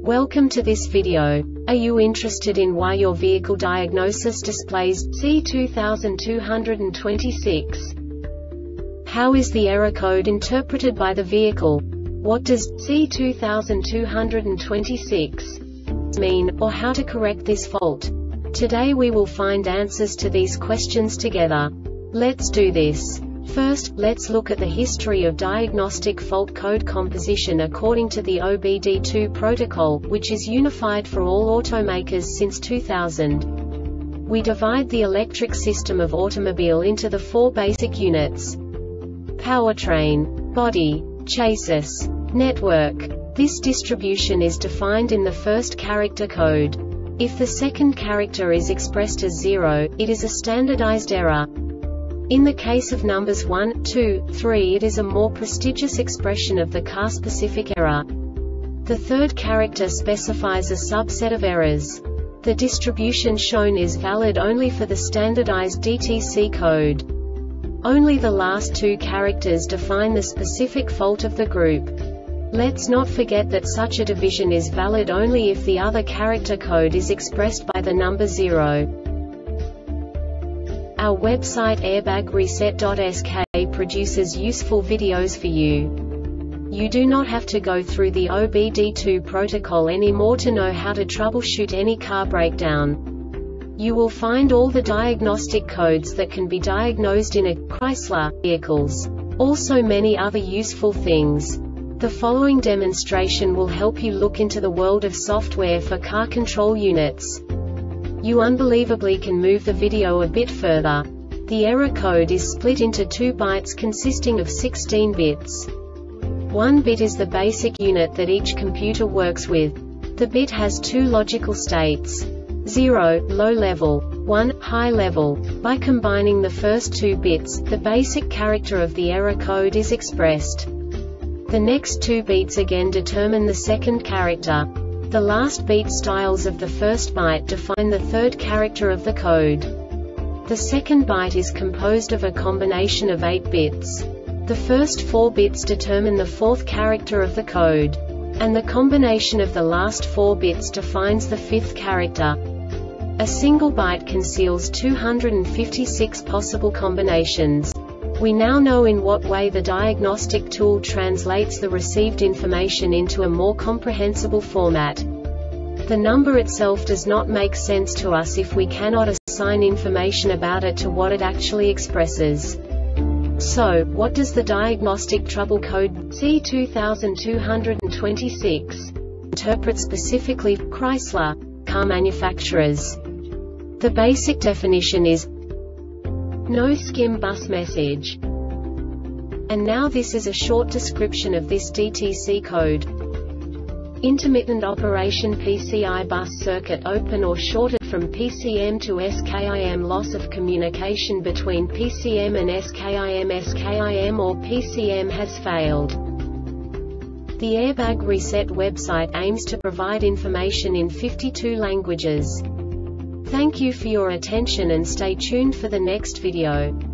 Welcome to this video. Are you interested in why your vehicle diagnosis displays C2226? How is the error code interpreted by the vehicle? What does C2226 mean, or how to correct this fault? Today we will find answers to these questions together. Let's do this. First, let's look at the history of diagnostic fault code composition according to the OBD2 protocol, which is unified for all automakers since 2000. We divide the electric system of automobile into the four basic units: powertrain, body, chassis, network. This distribution is defined in the first character code. If the second character is expressed as 0, it is a standardized error. In the case of numbers 1, 2, 3, it is a more prestigious expression of the car-specific error. The third character specifies a subset of errors. The distribution shown is valid only for the standardized DTC code. Only the last two characters define the specific fault of the group. Let's not forget that such a division is valid only if the other character code is expressed by the number 0. Our website airbagreset.sk produces useful videos for you. You do not have to go through the OBD2 protocol anymore to know how to troubleshoot any car breakdown. You will find all the diagnostic codes that can be diagnosed in a Chrysler vehicles. Also many other useful things. The following demonstration will help you look into the world of software for car control units. You unbelievably can move the video a bit further. The error code is split into 2 bytes consisting of 16 bits. 1 bit is the basic unit that each computer works with. The bit has 2 logical states: 0, low level, 1, high level. By combining the first 2 bits, the basic character of the error code is expressed. The next 2 beats again determine the second character. The last beat styles of the first byte define the third character of the code. The second byte is composed of a combination of 8 bits. The first 4 bits determine the fourth character of the code. And the combination of the last 4 bits defines the fifth character. A single byte conceals 256 possible combinations. We now know in what way the diagnostic tool translates the received information into a more comprehensible format. The number itself does not make sense to us if we cannot assign information about it to what it actually expresses. So, what does the diagnostic trouble code C2226 interpret specifically for Chrysler car manufacturers? The basic definition is no skim bus message. And now this is a short description of this DTC code. Intermittent operation PCI bus circuit open or shorted from PCM to SKIM, loss of communication between PCM and SKIM or PCM has failed. The Airbag Reset website aims to provide information in 52 languages. Thank you for your attention and stay tuned for the next video.